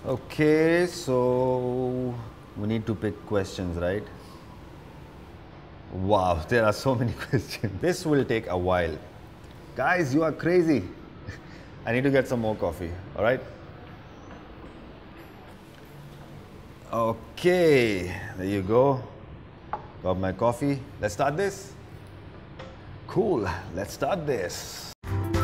Okay, so we need to pick questions, right? Wow, there are so many questions. This will take a while. Guys, you are crazy. I need to get some more coffee, all right? Okay, there you go. Got my coffee. Let's start this. Cool, let's start this.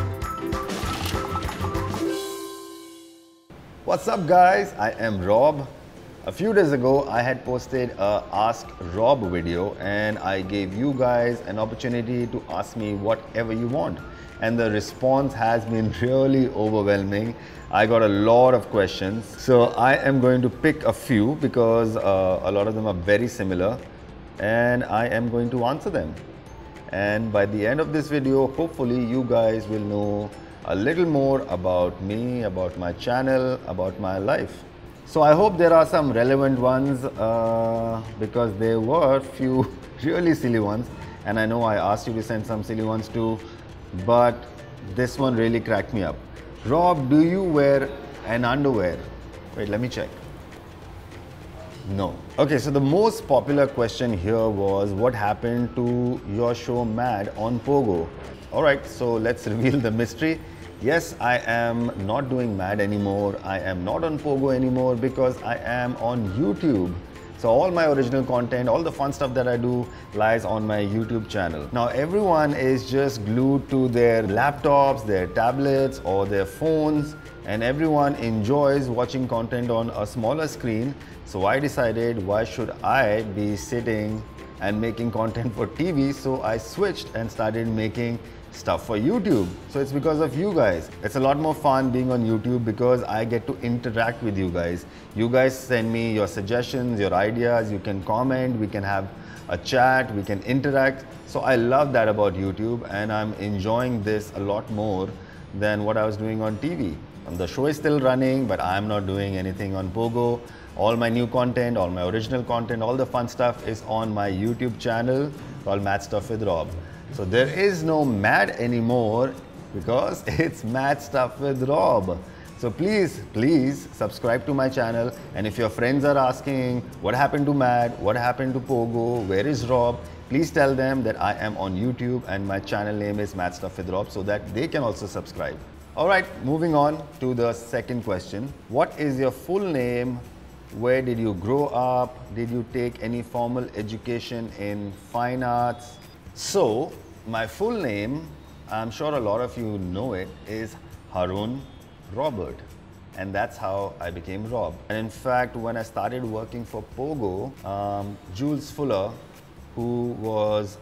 What's up, guys? I am Rob. A few days ago, I had posted a Ask Rob video and I gave you guys an opportunity to ask me whatever you want. And the response has been really overwhelming. I got a lot of questions. So I am going to pick a few because a lot of them are very similar and I am going to answer them. And by the end of this video, hopefully you guys will know a little more about me, about my channel, about my life. So I hope there are some relevant ones because there were few really silly ones, and I know I asked you to send some silly ones too, but this one really cracked me up. Rob, do you wear an underwear? Wait, let me check. No. Okay, so the most popular question here was what happened to your show Mad on Pogo? Alright, so let's reveal the mystery. Yes, I am not doing Mad anymore. I am not on Pogo anymore because I am on YouTube. So all my original content, all the fun stuff that I do lies on my YouTube channel. Now everyone is just glued to their laptops, their tablets or their phones, and everyone enjoys watching content on a smaller screen. So I decided, why should I be sitting and making content for TV? So I switched and started making stuff for YouTube. So it's because of you guys. It's a lot more fun being on YouTube because I get to interact with you guys. You guys send me your suggestions, your ideas, you can comment, we can have a chat, we can interact. So I love that about YouTube and I'm enjoying this a lot more than what I was doing on TV. And the show is still running, but I'm not doing anything on Pogo. All my new content, all my original content, all the fun stuff is on my YouTube channel called Mad Stuff with Rob. So there is no Mad anymore because it's Mad Stuff with Rob. So please subscribe to my channel, and if your friends are asking what happened to Mad, what happened to Pogo, where is Rob, please tell them that I am on YouTube and my channel name is Mad Stuff with Rob so that they can also subscribe. Alright, moving on to the second question. What is your full name? Where did you grow up? Did you take any formal education in fine arts? So, my full name, I'm sure a lot of you know it, is Harun Robert. And that's how I became Rob. And in fact, when I started working for Pogo, Jules Fuller, who was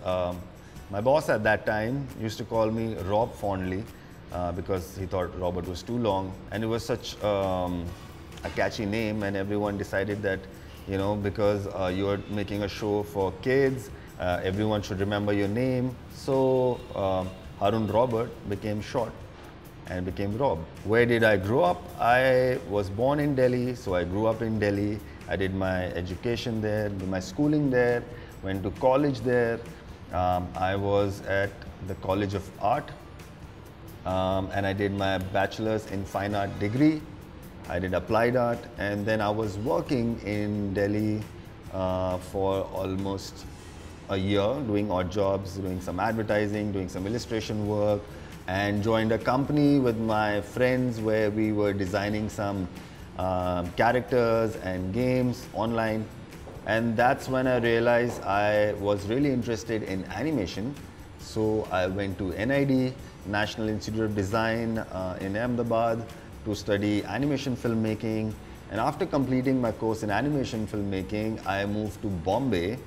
my boss at that time, used to call me Rob fondly because he thought Robert was too long. And it was such a catchy name, and everyone decided that, you know, because you're making a show for kids, everyone should remember your name. So Harun Robert became short and became Rob. Where did I grow up? I was born in Delhi, so I grew up in Delhi. I did my education there, did my schooling there, went to college there. I was at the College of Art and I did my bachelor's in fine art degree. I did applied art, and then I was working in Delhi for almost a year, doing odd jobs, doing some advertising, doing some illustration work, and joined a company with my friends where we were designing some characters and games online. And that's when I realized I was really interested in animation. So I went to NID, National Institute of Design in Ahmedabad, to study animation filmmaking. And after completing my course in animation filmmaking, I moved to Bombay,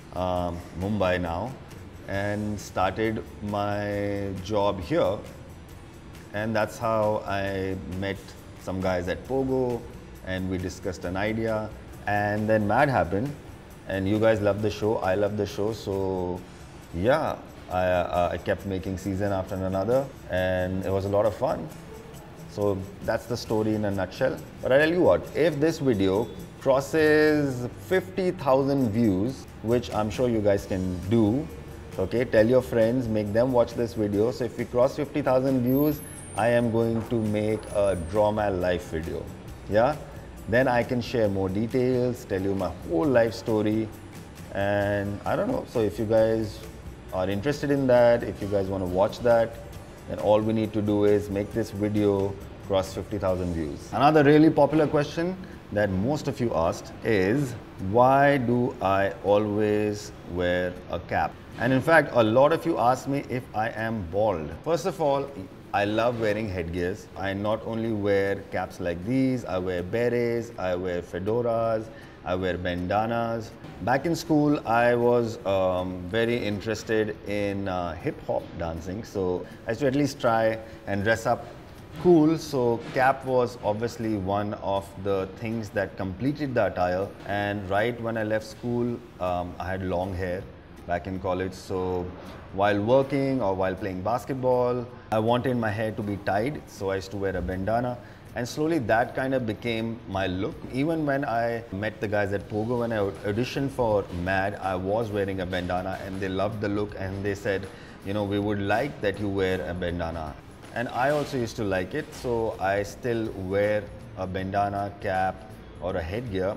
Mumbai now, and started my job here. And that's how I met some guys at Pogo and we discussed an idea. And then Mad happened, and you guys love the show, I love the show. So yeah, I kept making season after another, and it was a lot of fun. So that's the story in a nutshell. But I tell you what, if this video crosses 50,000 views, which I'm sure you guys can do, okay, tell your friends, make them watch this video. So if we cross 50,000 views, I am going to make a Draw My Life video. Yeah? Then I can share more details, tell you my whole life story, and I don't know. So if you guys are interested in that, if you guys want to watch that, then all we need to do is make this video cross 50,000 views. Another really popular question that most of you asked is, why do I always wear a cap? And in fact, a lot of you asked me if I am bald. First of all, I love wearing headgears. I not only wear caps like these, I wear berets, I wear fedoras, I wear bandanas. Back in school, I was very interested in hip-hop dancing. So I used to at least try and dress up cool. So cap was obviously one of the things that completed the attire. And right when I left school, I had long hair back in college. So while working or while playing basketball, I wanted my hair to be tied. So I used to wear a bandana. And slowly that kind of became my look. Even when I met the guys at Pogo, when I auditioned for Mad, I was wearing a bandana and they loved the look and they said, you know, we would like that you wear a bandana. And I also used to like it, so I still wear a bandana, cap or a headgear.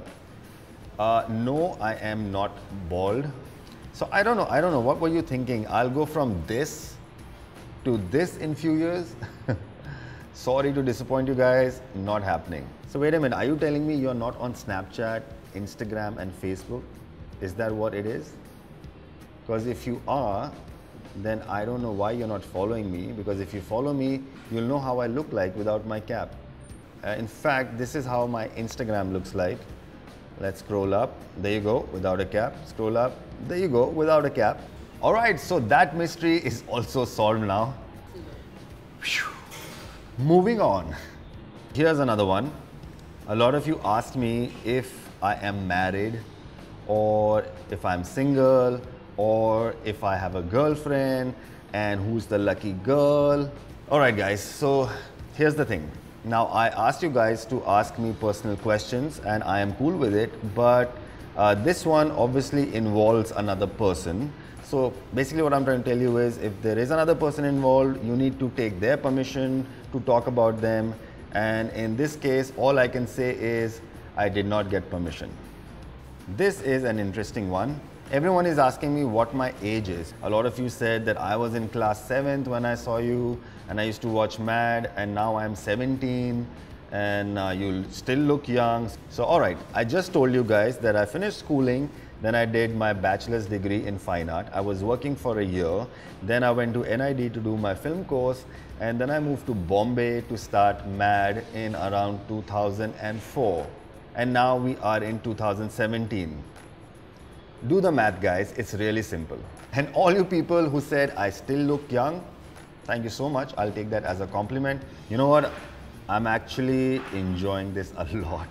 No, I am not bald. So I don't know, what were you thinking? I'll go from this to this in few years? Sorry to disappoint you guys, not happening. So wait a minute, are you telling me you're not on Snapchat, Instagram and Facebook? Is that what it is? Because if you are, then I don't know why you're not following me, because if you follow me, you'll know how I look like without my cap. In fact, this is how my Instagram looks like. Let's scroll up. There you go, without a cap. Scroll up. There you go, without a cap. All right, so that mystery is also solved now. Whew. Moving on. Here's another one. A lot of you asked me if I am married or if I'm single or if I have a girlfriend and who's the lucky girl. All right, guys, so here's the thing. Now, I asked you guys to ask me personal questions and I am cool with it, but this one obviously involves another person. So basically what I'm trying to tell you is, if there is another person involved, you need to take their permission to talk about them. And in this case, all I can say is I did not get permission. This is an interesting one. Everyone is asking me what my age is. A lot of you said that I was in class 7th when I saw you and I used to watch Mad, and now I'm 17 and you still look young. So all right, I just told you guys that I finished schooling, then I did my bachelor's degree in fine art. I was working for a year, then I went to NID to do my film course, and then I moved to Bombay to start Mad in around 2004. And now we are in 2017. Do the math, guys, it's really simple. And all you people who said I still look young, thank you so much. I'll take that as a compliment. You know what? I'm actually enjoying this a lot.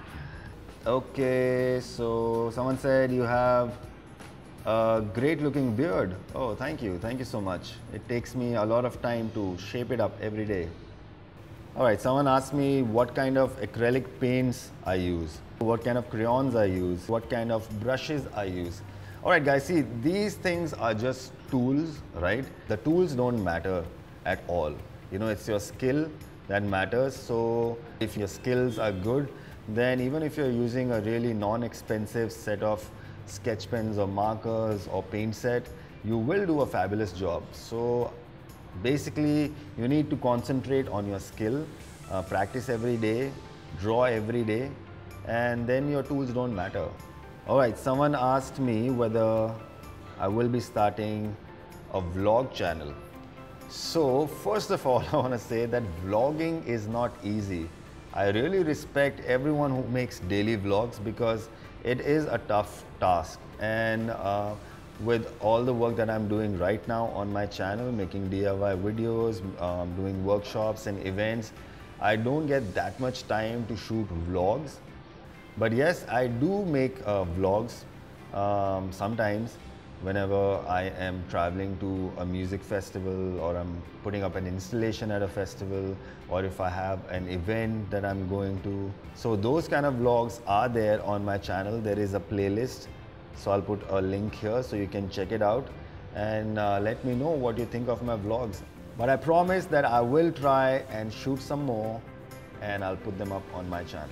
Okay, so someone said you have a great looking beard. Oh, thank you. Thank you so much. It takes me a lot of time to shape it up every day. All right, someone asked me what kind of acrylic paints I use, what kind of crayons I use, what kind of brushes I use. All right, guys, see, these things are just tools, right? The tools don't matter at all. You know, it's your skill that matters. So if your skills are good, then even if you're using a really non-expensive set of sketch pens or markers or paint set, you will do a fabulous job. So basically, you need to concentrate on your skill, practice every day, draw every day, and then your tools don't matter. All right, someone asked me whether I will be starting a vlog channel. So first of all, I want to say that vlogging is not easy. I really respect everyone who makes daily vlogs because it is a tough task. And with all the work that I'm doing right now on my channel, making DIY videos, doing workshops and events, I don't get that much time to shoot vlogs. But yes, I do make vlogs sometimes whenever I am traveling to a music festival, or I'm putting up an installation at a festival, or if I have an event that I'm going to. So those kind of vlogs are there on my channel. There is a playlist. So I'll put a link here so you can check it out and let me know what you think of my vlogs. But I promise that I will try and shoot some more and I'll put them up on my channel.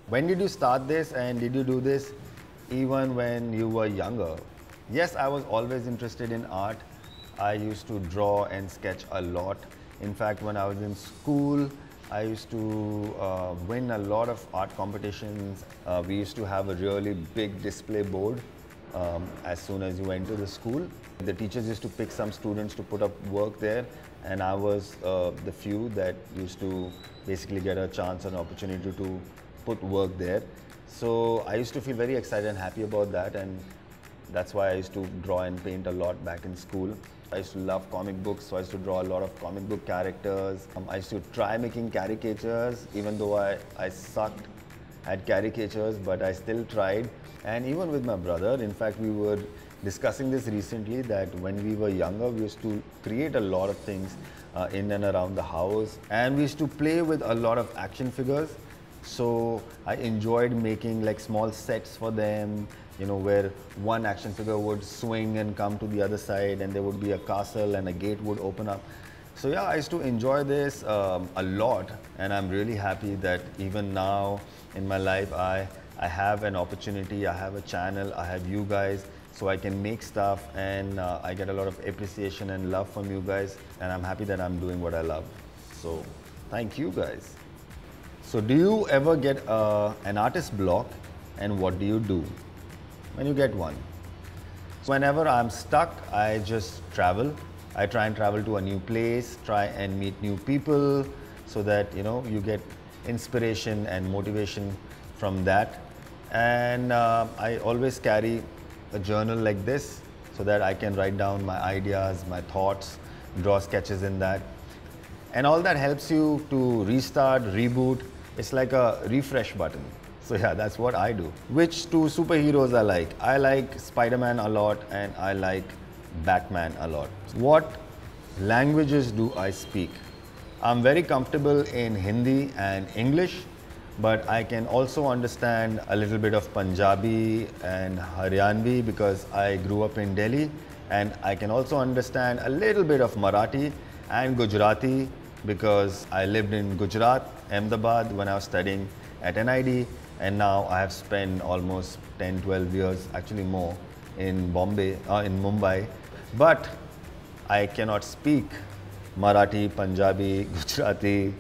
When did you start this, and did you do this even when you were younger? Yes, I was always interested in art. I used to draw and sketch a lot. In fact, when I was in school, I used to win a lot of art competitions. We used to have a really big display board as soon as you enter the school. The teachers used to pick some students to put up work there, and I was the few that used to basically get a chance and opportunity to put work there. So I used to feel very excited and happy about that, and that's why I used to draw and paint a lot back in school. I used to love comic books, so I used to draw a lot of comic book characters. I used to try making caricatures, even though I sucked at caricatures, but I still tried. And even with my brother, in fact, we were discussing this recently, that when we were younger, we used to create a lot of things in and around the house. And we used to play with a lot of action figures. So I enjoyed making like small sets for them, you know, where one action figure would swing and come to the other side, and there would be a castle and a gate would open up. So yeah, I used to enjoy this a lot, and I'm really happy that even now in my life I have an opportunity, I have a channel, I have you guys, so I can make stuff, and I get a lot of appreciation and love from you guys, and I'm happy that I'm doing what I love. So thank you guys. So do you ever get an artist block, and what do you do when you get one? So whenever I'm stuck, I just travel. I try and travel to a new place, try and meet new people, so that, you know, you get inspiration and motivation from that. And I always carry a journal like this, so that I can write down my ideas, my thoughts, draw sketches in that. And all that helps you to restart, reboot. It's like a refresh button. So yeah, that's what I do. Which two superheroes I like? I like Spider-Man a lot, and I like Batman a lot. What languages do I speak? I'm very comfortable in Hindi and English, but I can also understand a little bit of Punjabi and Haryanvi because I grew up in Delhi, and I can also understand a little bit of Marathi and Gujarati because I lived in Gujarat, Ahmedabad, when I was studying at NID, and now I have spent almost 10-12 years, actually more, in Mumbai. But I cannot speak Marathi, Punjabi, Gujarati,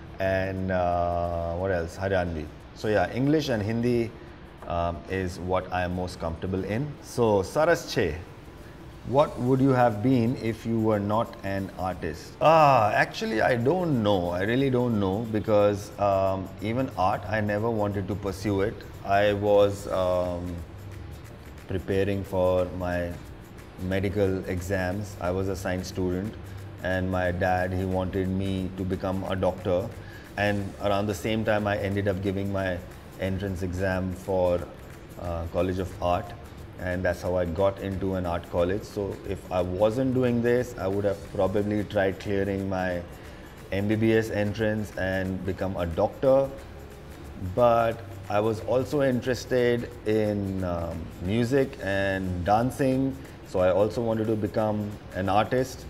and what else? Haryanvi. So yeah, English and Hindi is what I am most comfortable in. So Saras Che, what would you have been if you were not an artist? Actually, I don't know. I really don't know, because even art, I never wanted to pursue it. I was preparing for my medical exams. I was a science student, and my dad, he wanted me to become a doctor. And around the same time, I ended up giving my entrance exam for College of Art, and that's how I got into an art college. So if I wasn't doing this, I would have probably tried clearing my MBBS entrance and become a doctor. But I was also interested in music and dancing, so I also wanted to become an artist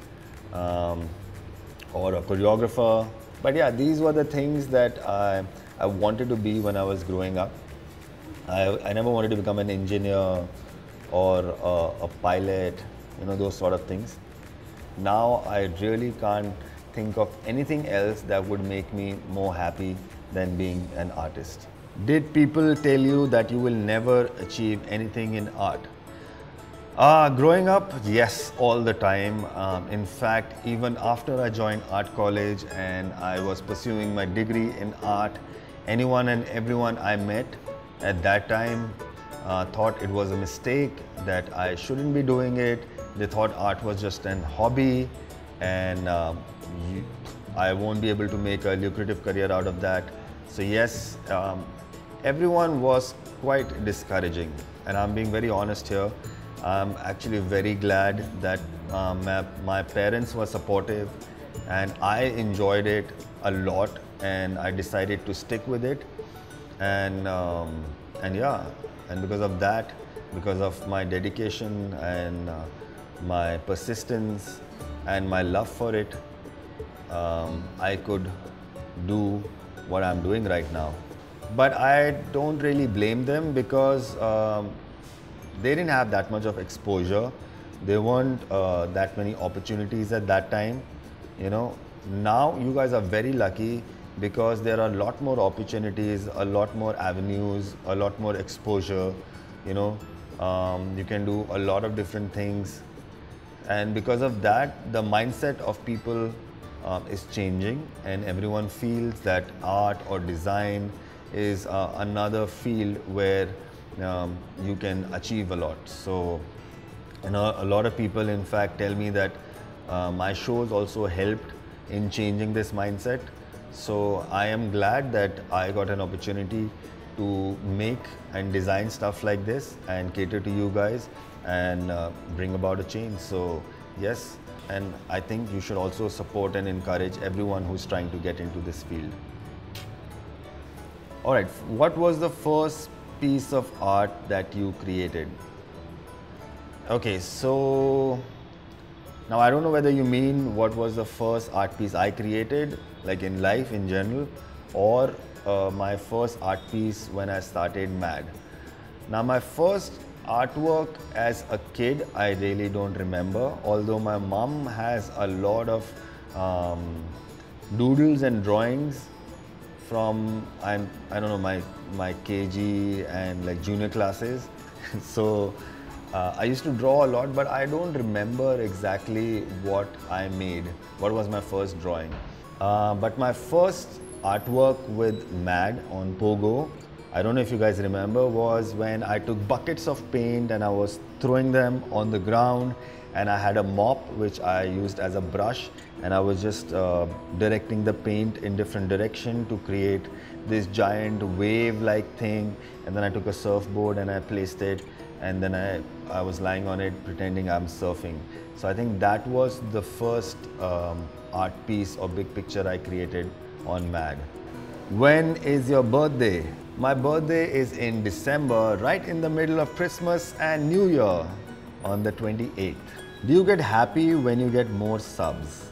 or a choreographer. But yeah, these were the things that I wanted to be when I was growing up. I never wanted to become an engineer or a pilot, you know, those sort of things. Now I really can't think of anything else that would make me more happy than being an artist. Did people tell you that you will never achieve anything in art? Growing up, yes, all the time. In fact, even after I joined art college and I was pursuing my degree in art, anyone and everyone I met at that time thought it was a mistake, that I shouldn't be doing it. They thought art was just an hobby, and I won't be able to make a lucrative career out of that. So yes, everyone was quite discouraging, and I'm being very honest here. I'm actually very glad that my parents were supportive, and I enjoyed it a lot, and I decided to stick with it. And yeah, and because of that, because of my dedication and my persistence and my love for it, I could do what I'm doing right now. But I don't really blame them because they didn't have that much of exposure. There weren't that many opportunities at that time. You know, now you guys are very lucky because there are a lot more opportunities, a lot more avenues, a lot more exposure. You know, you can do a lot of different things, and because of that, the mindset of people is changing, and everyone feels that art or design is another field where you can achieve a lot. So, you know, a lot of people in fact tell me that my shows also helped in changing this mindset. So I am glad that I got an opportunity to make and design stuff like this and cater to you guys and bring about a change. So yes, and I think you should also support and encourage everyone who's trying to get into this field. All right, what was the first piece of art that you created? Okay, so now I don't know whether you mean what was the first art piece I created, like in life in general, or my first art piece when I started MAD. Now my first artwork as a kid, I really don't remember, although my mom has a lot of doodles and drawings from, I don't know, my KG and like junior classes. So I used to draw a lot, but I don't remember exactly what I made, what was my first drawing. But my first artwork with MAD on Pogo, I don't know if you guys remember, was when I took buckets of paint and I was throwing them on the ground, and I had a mop which I used as a brush, and I was just directing the paint in different direction to create this giant wave-like thing. And then I took a surfboard and I placed it, and then I was lying on it pretending I'm surfing. So I think that was the first art piece or big picture I created on MAD. When is your birthday? My birthday is in December, right in the middle of Christmas and New Year, on the 28th. Do you get happy when you get more subs?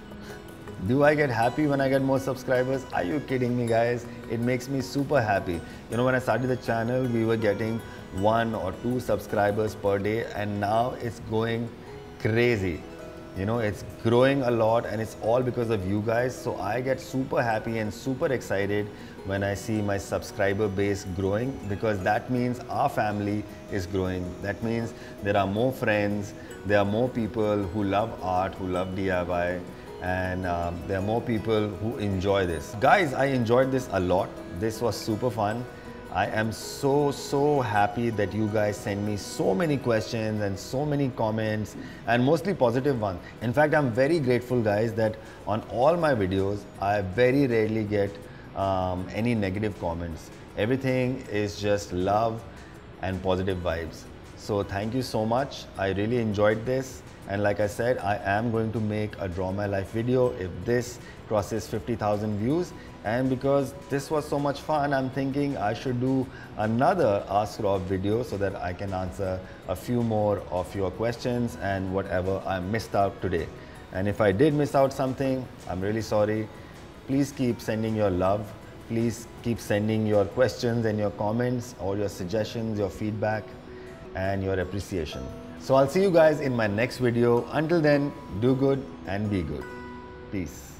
Do I get happy when I get more subscribers? Are you kidding me, guys? It makes me super happy. You know, when I started the channel, we were getting 1 or 2 subscribers per day, and now it's going crazy. You know, it's growing a lot, and it's all because of you guys. So I get super happy and super excited when I see my subscriber base growing, because that means our family is growing. That means there are more friends, there are more people who love art, who love DIY, and there are more people who enjoy this. Guys, I enjoyed this a lot. This was super fun. I am so happy that you guys send me so many questions and so many comments, and mostly positive ones. In fact, I'm very grateful, guys, that on all my videos, I very rarely get any negative comments. Everything is just love and positive vibes. So thank you so much. I really enjoyed this. And like I said, I am going to make a Draw My Life video if this crosses 50,000 views. And because this was so much fun, I'm thinking I should do another Ask Rob video so that I can answer a few more of your questions and whatever I missed out today. And if I did miss out something, I'm really sorry. Please keep sending your love. Please keep sending your questions and your comments, or your suggestions, your feedback, and your appreciation. So I'll see you guys in my next video. Until then, do good and be good. Peace.